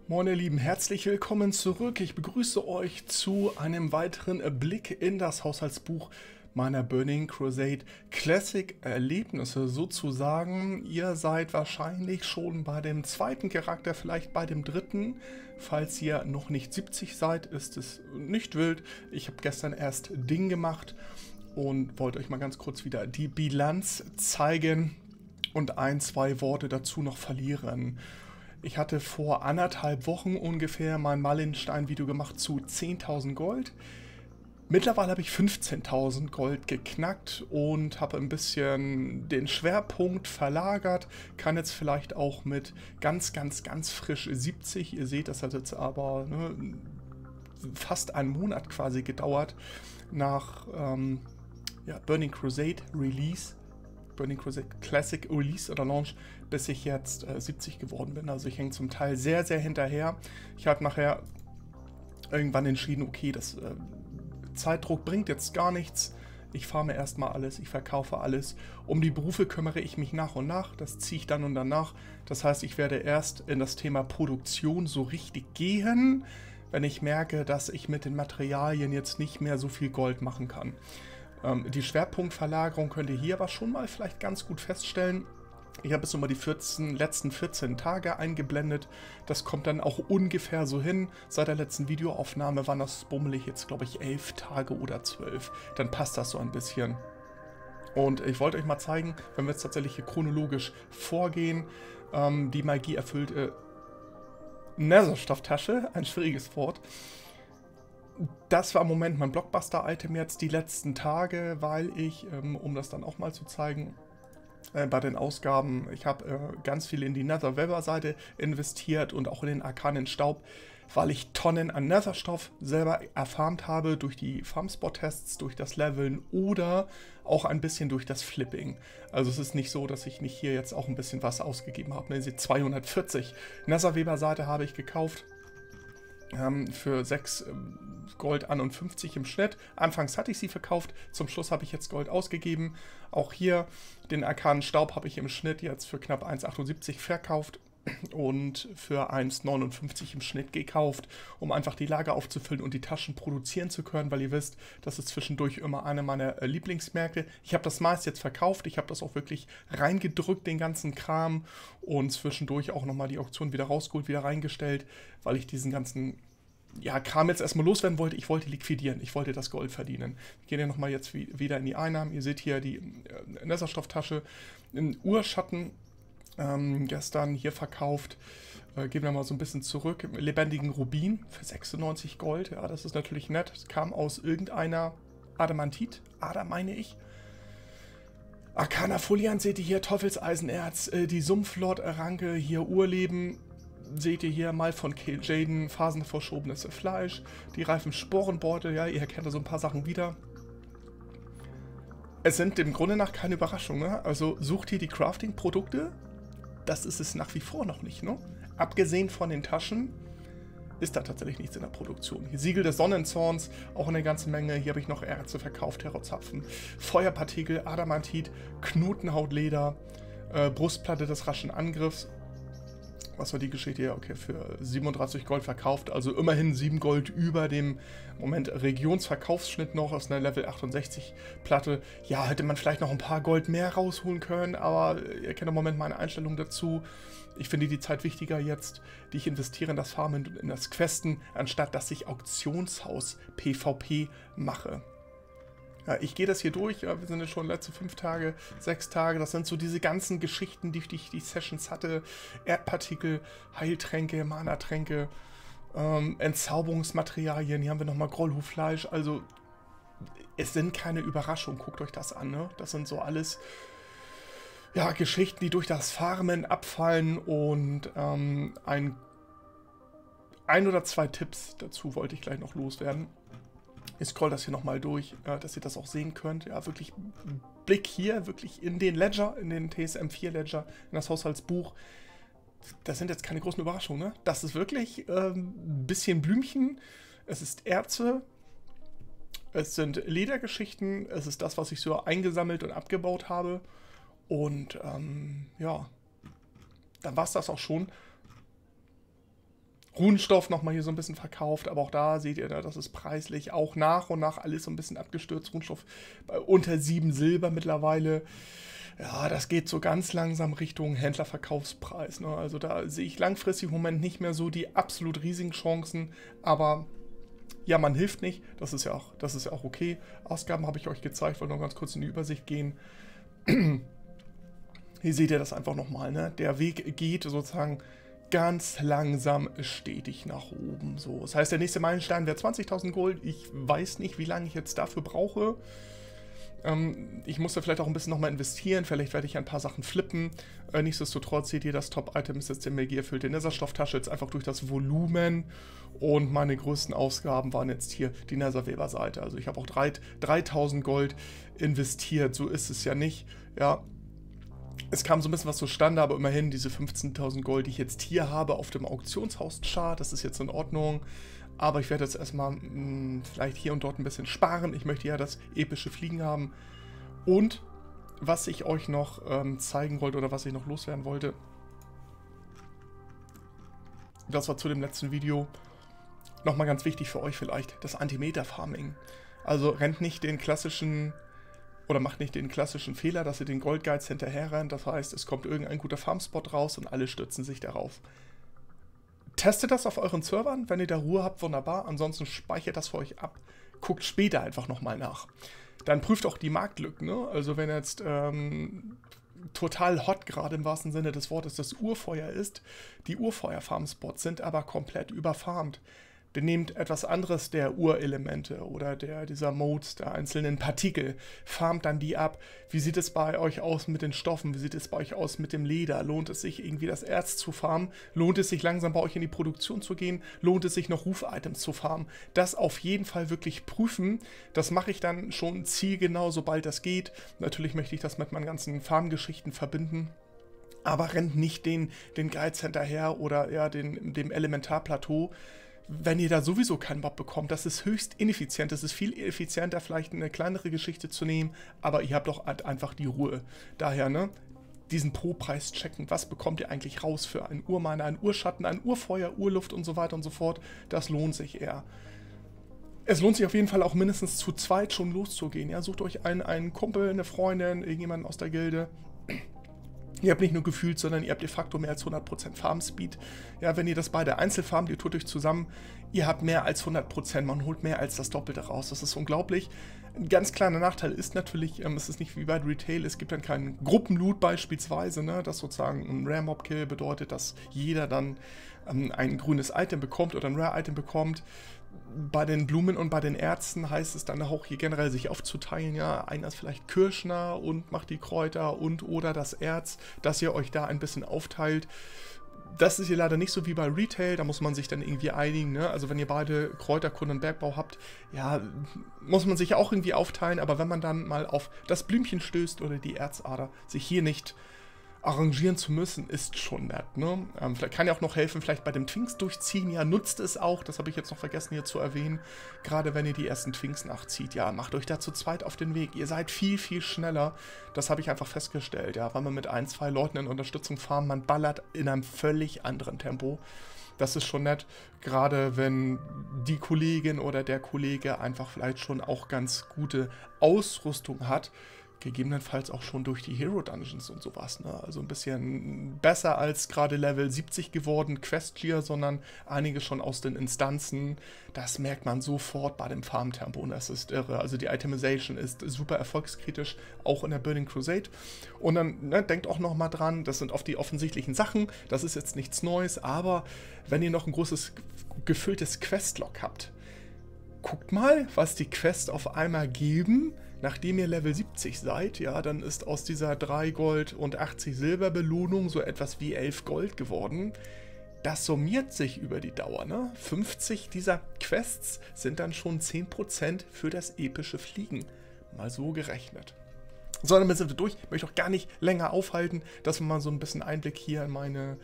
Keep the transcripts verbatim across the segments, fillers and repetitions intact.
Moin ihr Lieben, herzlich willkommen zurück. Ich begrüße euch zu einem weiteren Blick in das Haushaltsbuch meiner Burning Crusade Classic Erlebnisse sozusagen. Ihr seid wahrscheinlich schon bei dem zweiten Charakter, vielleicht bei dem dritten. Falls ihr noch nicht siebzig seid, ist es nicht wild. Ich habe gestern erst Ding gemacht und wollte euch mal ganz kurz wieder die Bilanz zeigen und ein, zwei Worte dazu noch verlieren. Ich hatte vor anderthalb Wochen ungefähr mein Meilenstein-Video gemacht zu zehntausend Gold. Mittlerweile habe ich fünfzehntausend Gold geknackt und habe ein bisschen den Schwerpunkt verlagert. Kann jetzt vielleicht auch mit ganz, ganz, ganz frisch siebzig. Ihr seht, das hat jetzt aber ne, fast einen Monat quasi gedauert nach ähm, ja, Burning Crusade Release. Burning Crusade Classic Release oder Launch, bis ich jetzt äh, siebzig geworden bin. Also ich hänge zum Teil sehr, sehr hinterher. Ich habe nachher irgendwann entschieden, okay, das äh, Zeitdruck bringt jetzt gar nichts. Ich farme erstmal alles, ich verkaufe alles. Um die Berufe kümmere ich mich nach und nach. Das ziehe ich dann und danach. Das heißt, ich werde erst in das Thema Produktion so richtig gehen, wenn ich merke, dass ich mit den Materialien jetzt nicht mehr so viel Gold machen kann. Die Schwerpunktverlagerung könnt ihr hier aber schon mal vielleicht ganz gut feststellen. Ich habe jetzt nochmal die vierzehn, letzten vierzehn Tage eingeblendet. Das kommt dann auch ungefähr so hin. Seit der letzten Videoaufnahme waren das bummelig jetzt, glaube ich, elf Tage oder zwölf. Dann passt das so ein bisschen. Und ich wollte euch mal zeigen, wenn wir jetzt tatsächlich hier chronologisch vorgehen, ähm, die Magie erfüllte Netherstofftasche, ein schwieriges Wort. Das war im Moment mein Blockbuster-Item jetzt die letzten Tage, weil ich, ähm, um das dann auch mal zu zeigen, äh, bei den Ausgaben, ich habe äh, ganz viel in die Nether-Webber-Seite investiert und auch in den arkanen Staub, weil ich Tonnen an Netherstoff selber erfarmt habe durch die Farmspot-Tests, durch das Leveln oder auch ein bisschen durch das Flipping. Also es ist nicht so, dass ich nicht hier jetzt auch ein bisschen was ausgegeben habe. Ne, sie zweihundertvierzig Nether-Webber-Seite habe ich gekauft. Für sechs Gold einundfünfzig im Schnitt. Anfangs hatte ich sie verkauft, zum Schluss habe ich jetzt Gold ausgegeben. Auch hier den arkanen Staub habe ich im Schnitt jetzt für knapp eins achtundsiebzig verkauft und für eins neunundfünfzig im Schnitt gekauft, um einfach die Lager aufzufüllen und die Taschen produzieren zu können, weil ihr wisst, das ist zwischendurch immer eine meiner Lieblingsmärkte. Ich habe das meist jetzt verkauft, ich habe das auch wirklich reingedrückt, den ganzen Kram, und zwischendurch auch nochmal die Auktion wieder rausgeholt, wieder reingestellt, weil ich diesen ganzen ja, Kram jetzt erstmal loswerden wollte. Ich wollte liquidieren, ich wollte das Gold verdienen. Wir gehen ja nochmal jetzt wieder in die Einnahmen. Ihr seht hier die äh, Netherstofftasche im Urschatten. Ähm, gestern hier verkauft, äh, gehen wir mal so ein bisschen zurück, lebendigen Rubin für sechsundneunzig Gold, ja, das ist natürlich nett, das kam aus irgendeiner Adamantit, Ader meine ich. Arcana Foliant seht ihr hier, Teufelseisenerz, äh, die Sumpflord-Ranke, hier Urleben, seht ihr hier mal von Kale Jaden, phasenverschobenes Fleisch, die reifen Sporenbeutel, ja, ihr erkennt da so ein paar Sachen wieder. Es sind im Grunde nach keine Überraschungen, ne? Also sucht ihr die Crafting-Produkte. Das ist es nach wie vor noch nicht, ne? Abgesehen von den Taschen ist da tatsächlich nichts in der Produktion. Hier Siegel des Sonnenzorns, auch eine ganze Menge. Hier habe ich noch Erze verkauft, Terrorzapfen, Feuerpartikel, Adamantit, Knotenhautleder, äh, Brustplatte des raschen Angriffs. Was war die Geschichte hier? Okay, für siebenunddreißig Gold verkauft, also immerhin sieben Gold über dem Moment Regionsverkaufsschnitt noch aus einer Level achtundsechzig Platte. Ja, hätte man vielleicht noch ein paar Gold mehr rausholen können, aber ihr kennt im Moment meine Einstellung dazu. Ich finde die Zeit wichtiger jetzt, die ich investiere in das Farmen und in das Questen, anstatt dass ich Auktionshaus PvP mache. Ja, ich gehe das hier durch, ja, wir sind ja schon letzte fünf Tage, sechs Tage, das sind so diese ganzen Geschichten, die ich die Sessions hatte, Erdpartikel, Heiltränke, Mana-Tränke, ähm, Entzauberungsmaterialien, hier haben wir nochmal Grollhufleisch, also es sind keine Überraschungen, guckt euch das an, ne? Das sind so alles, ja, Geschichten, die durch das Farmen abfallen und ähm, ein, ein oder zwei Tipps dazu wollte ich gleich noch loswerden. Ich scroll das hier nochmal durch, äh, dass ihr das auch sehen könnt. Ja, wirklich Blick hier, wirklich in den Ledger, in den T S M vier Ledger, in das Haushaltsbuch. Das sind jetzt keine großen Überraschungen, ne? Das ist wirklich ähm, ein bisschen Blümchen. Es ist Erze. Es sind Ledergeschichten. Es ist das, was ich so eingesammelt und abgebaut habe. Und ähm, ja, dann war es das auch schon. Runenstoff nochmal hier so ein bisschen verkauft, aber auch da seht ihr, das ist preislich auch nach und nach alles so ein bisschen abgestürzt. Runenstoff bei unter sieben Silber mittlerweile. Ja, das geht so ganz langsam Richtung Händlerverkaufspreis. Ne? Also da sehe ich langfristig im Moment nicht mehr so die absolut riesigen Chancen, aber ja, man hilft nicht. Das ist ja auch, das ist ja auch okay. Ausgaben habe ich euch gezeigt, wollte noch ganz kurz in die Übersicht gehen. Hier seht ihr das einfach nochmal. Ne? Der Weg geht sozusagen ganz langsam stetig nach oben. So, das heißt, der nächste Meilenstein wäre zwanzigtausend Gold. Ich weiß nicht, wie lange ich jetzt dafür brauche. Ähm, ich muss da vielleicht auch ein bisschen nochmal investieren. Vielleicht werde ich ein paar Sachen flippen. Äh, nichtsdestotrotz seht ihr, das Top-Item ist jetzt der magierfüllte Netherstofftasche. Jetzt einfach durch das Volumen. Und meine größten Ausgaben waren jetzt hier die Netherweber-Seite. Also ich habe auch dreitausend Gold investiert. So ist es ja nicht. Ja. Es kam so ein bisschen was zustande, aber immerhin diese fünfzehntausend Gold, die ich jetzt hier habe auf dem Auktionshaus-Chart, das ist jetzt in Ordnung. Aber ich werde jetzt erstmal mh, vielleicht hier und dort ein bisschen sparen. Ich möchte ja das epische Fliegen haben. Und was ich euch noch ähm, zeigen wollte oder was ich noch loswerden wollte, das war zu dem letzten Video nochmal ganz wichtig für euch vielleicht, das Antimeter-Farming. Also rennt nicht den klassischen... Oder macht nicht den klassischen Fehler, dass ihr den Goldgeiz hinterher rennt. Das heißt, es kommt irgendein guter Farmspot raus und alle stürzen sich darauf. Testet das auf euren Servern. Wenn ihr da Ruhe habt, wunderbar. Ansonsten speichert das für euch ab. Guckt später einfach nochmal nach. Dann prüft auch die Marktlücken. Ne? Also wenn jetzt ähm, total hot gerade im wahrsten Sinne des Wortes das Urfeuer ist, die Urfeuer-Farmspots sind aber komplett überfarmt. Denn nehmt etwas anderes der Urelemente oder der, dieser Modes, der einzelnen Partikel, farmt dann die ab. Wie sieht es bei euch aus mit den Stoffen? Wie sieht es bei euch aus mit dem Leder? Lohnt es sich irgendwie das Erz zu farmen? Lohnt es sich langsam bei euch in die Produktion zu gehen? Lohnt es sich noch Ruf-Items zu farmen? Das auf jeden Fall wirklich prüfen. Das mache ich dann schon zielgenau, sobald das geht. Natürlich möchte ich das mit meinen ganzen Farmgeschichten verbinden. Aber rennt nicht den, den Geiz hinterher oder ja, den, dem Elementarplateau, wenn ihr da sowieso keinen Bock bekommt. Das ist höchst ineffizient. Das ist viel effizienter, vielleicht eine kleinere Geschichte zu nehmen, aber ihr habt doch einfach die Ruhe. Daher, ne, diesen Pro-Preis checken. Was bekommt ihr eigentlich raus für einen Urminer, einen Urschatten, ein Urfeuer, Urluft und so weiter und so fort? Das lohnt sich eher. Es lohnt sich auf jeden Fall auch mindestens zu zweit schon loszugehen. Ja, sucht euch einen, einen Kumpel, eine Freundin, irgendjemanden aus der Gilde. Ihr habt nicht nur gefühlt, sondern ihr habt de facto mehr als hundert Prozent Farm-Speed. Ja, wenn ihr das beide einzeln farmt, ihr tut euch zusammen, ihr habt mehr als hundert Prozent, man holt mehr als das Doppelte raus. Das ist unglaublich. Ein ganz kleiner Nachteil ist natürlich, ähm, es ist nicht wie bei Retail, es gibt dann keinen Gruppenloot beispielsweise, ne, das sozusagen ein Rare-Mob-Kill bedeutet, dass jeder dann ähm, ein grünes Item bekommt oder ein Rare-Item bekommt. Bei den Blumen und bei den Ärzten heißt es dann auch hier generell sich aufzuteilen, ja, einer ist vielleicht Kirschner und macht die Kräuter und oder das Erz, dass ihr euch da ein bisschen aufteilt. Das ist hier leider nicht so wie bei Retail, da muss man sich dann irgendwie einigen, ne? Also wenn ihr beide Kräuterkunde und Bergbau habt, ja, muss man sich auch irgendwie aufteilen, aber wenn man dann mal auf das Blümchen stößt oder die Erzader, sich hier nicht arrangieren zu müssen, ist schon nett, ne? Ähm, vielleicht kann ja auch noch helfen, vielleicht bei dem Twinks durchziehen, ja, nutzt es auch, das habe ich jetzt noch vergessen hier zu erwähnen, gerade wenn ihr die ersten Twinks nachzieht, ja, macht euch da zu zweit auf den Weg, ihr seid viel, viel schneller, das habe ich einfach festgestellt, ja, weil man mit ein, zwei Leuten in Unterstützung fahren, man ballert in einem völlig anderen Tempo. Das ist schon nett, gerade wenn die Kollegin oder der Kollege einfach vielleicht schon auch ganz gute Ausrüstung hat, gegebenenfalls auch schon durch die Hero Dungeons und sowas, ne? Also ein bisschen besser als gerade Level siebzig geworden, Questclear, sondern einige schon aus den Instanzen. Das merkt man sofort bei dem Farmtempo und das ist irre. Also die Itemization ist super erfolgskritisch, auch in der Burning Crusade. Und dann, ne, denkt auch nochmal dran, das sind oft die offensichtlichen Sachen, das ist jetzt nichts Neues, aber wenn ihr noch ein großes gefülltes Questlog habt, guckt mal, was die Quests auf einmal geben, nachdem ihr Level siebzig seid, ja, dann ist aus dieser drei Gold und achtzig Silber Belohnung so etwas wie elf Gold geworden. Das summiert sich über die Dauer, ne? fünfzig dieser Quests sind dann schon zehn Prozent für das epische Fliegen. Mal so gerechnet. So, damit sind wir durch. Ich möchte auch gar nicht länger aufhalten, dass wir mal so ein bisschen Einblick hier in meine,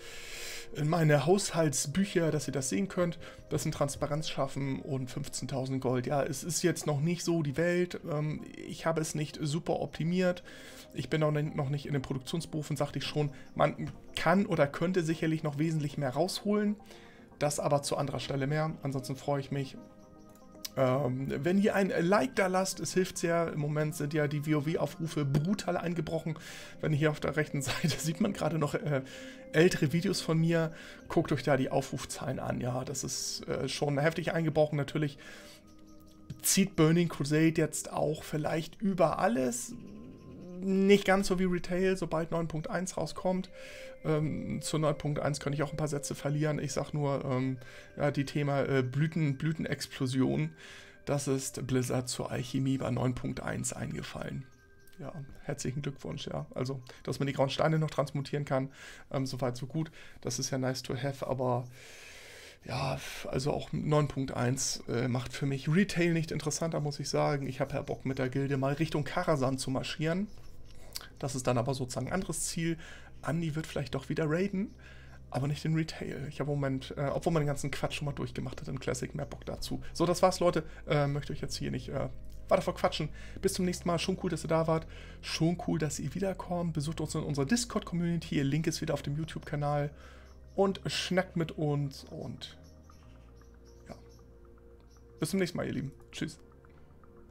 in meine Haushaltsbücher, dass ihr das sehen könnt. Das sind Transparenz schaffen und fünfzehntausend Gold. Ja, es ist jetzt noch nicht so die Welt. Ich habe es nicht super optimiert. Ich bin auch noch nicht in den Produktionsberufen, sagte ich schon. Man kann oder könnte sicherlich noch wesentlich mehr rausholen. Das aber zu anderer Stelle mehr. Ansonsten freue ich mich, Ähm, wenn ihr ein Like da lasst, es hilft sehr. Im Moment sind ja die WoW-Aufrufe brutal eingebrochen. Wenn hier auf der rechten Seite sieht man gerade noch äh, ältere Videos von mir. Guckt euch da die Aufrufzahlen an. Ja, das ist äh, schon heftig eingebrochen. Natürlich zieht Burning Crusade jetzt auch vielleicht über alles. Nicht ganz so wie Retail, sobald neun Punkt eins rauskommt. Ähm, zu neun Punkt eins kann ich auch ein paar Sätze verlieren. Ich sag nur, ähm, ja, die Thema äh, Blüten, Blütenexplosion, das ist Blizzard zur Alchemie bei neun Punkt eins eingefallen. Ja, herzlichen Glückwunsch, ja. Also, dass man die grauen Steine noch transmutieren kann, ähm, soweit so gut. Das ist ja nice to have, aber ja, also auch neun Punkt eins äh, macht für mich Retail nicht interessanter, muss ich sagen. Ich habe ja Bock mit der Gilde mal Richtung Karazhan zu marschieren. Das ist dann aber sozusagen ein anderes Ziel. Andi wird vielleicht doch wieder raiden, aber nicht in Retail. Ich habe im Moment, äh, obwohl man den ganzen Quatsch schon mal durchgemacht hat in Classic, mehr Bock dazu. So, das war's, Leute. Äh, möchte euch jetzt hier nicht äh, weiter verquatschen. Bis zum nächsten Mal. Schon cool, dass ihr da wart. Schon cool, dass ihr wiederkommt. Besucht uns in unserer Discord-Community. Ihr Link ist wieder auf dem YouTube-Kanal. Und schnackt mit uns. Und ja. Bis zum nächsten Mal, ihr Lieben. Tschüss.